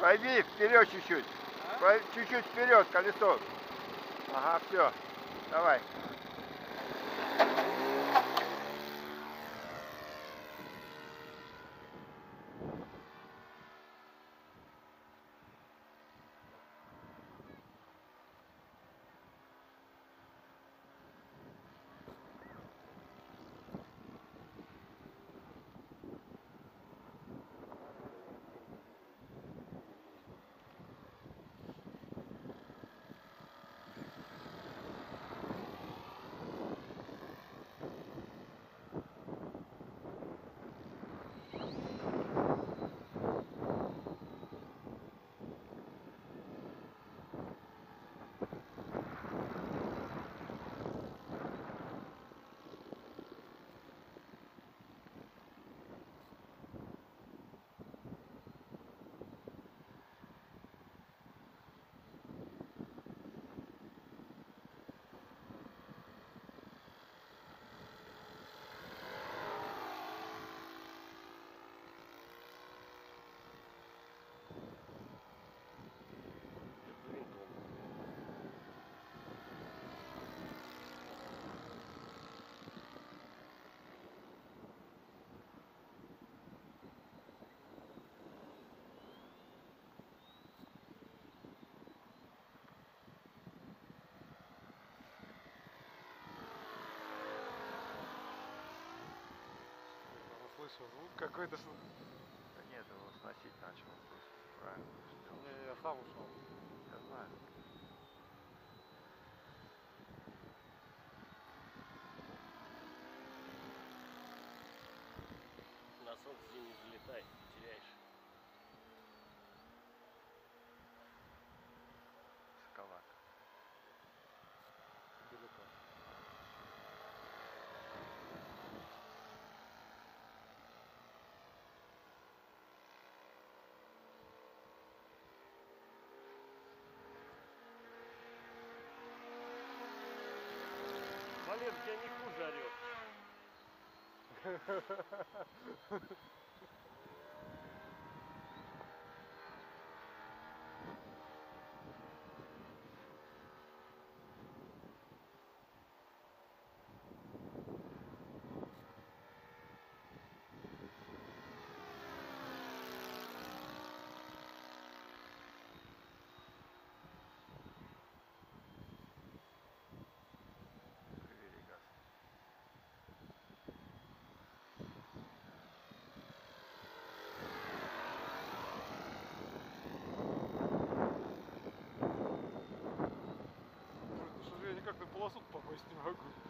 Пройди вперед чуть-чуть. Чуть-чуть вперед колесо. Ага, все. Давай. Слышал звук какой-то. Да нет, его сносить начал. Правильно. Не, я сам ушел. Я знаю. На солнце не залетай, теряешь. Шоколад. Далеко. Валер, тебя не хуже орет. Привели газ. Слушай, я никак на полосу попасть не могу.